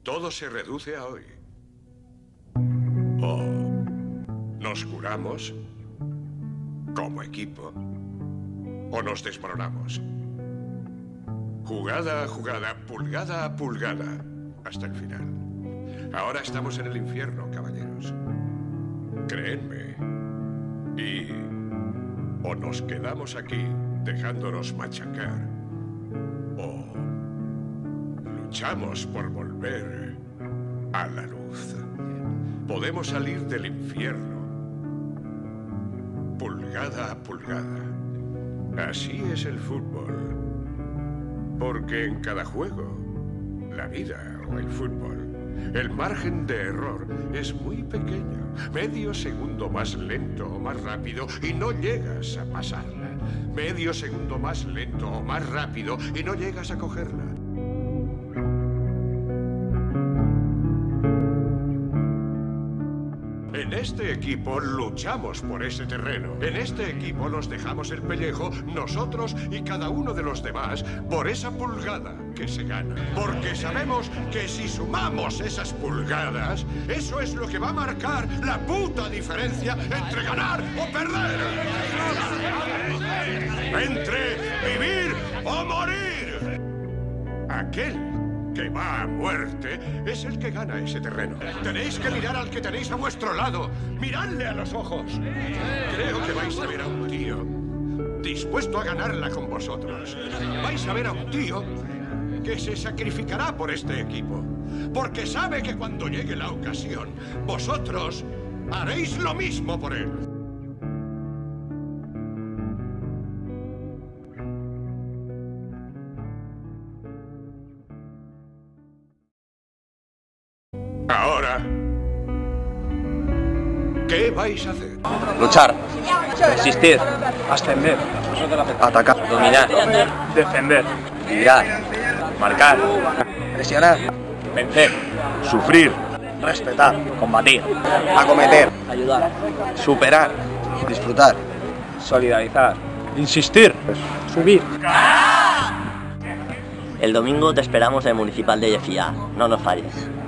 Todo se reduce a hoy. O nos curamos como equipo o nos desmoronamos. Jugada a jugada, pulgada a pulgada, hasta el final. Ahora estamos en el infierno, caballeros. Créenme. Y o nos quedamos aquí dejándonos machacar, o luchamos por volver a la luz. Podemos salir del infierno, pulgada a pulgada. Así es el fútbol. Porque en cada juego, la vida o el fútbol, el margen de error es muy pequeño. Medio segundo más lento o más rápido y no llegas a pasarla. Medio segundo más lento o más rápido y no llegas a cogerla. En este equipo luchamos por ese terreno. En este equipo nos dejamos el pellejo, nosotros y cada uno de los demás, por esa pulgada que se gana. Porque sabemos que si sumamos esas pulgadas, eso es lo que va a marcar la puta diferencia entre ganar o perder. Entre vivir o morir. Aquel que va a muerte es el que gana ese terreno. Tenéis que mirar al que tenéis a vuestro lado. Miradle a los ojos. Creo que vais a ver a un tío dispuesto a ganarla con vosotros. Vais a ver a un tío que se sacrificará por este equipo. Porque sabe que cuando llegue la ocasión, vosotros haréis lo mismo por él. Ahora, ¿qué vais a hacer? Luchar, resistir, ascender, atacar, dominar, defender, tirar, marcar, presionar, vencer, sufrir, respetar, combatir, acometer, ayudar, superar, disfrutar, solidarizar, insistir, subir. El domingo te esperamos en el Municipal de Llefià. No nos falles.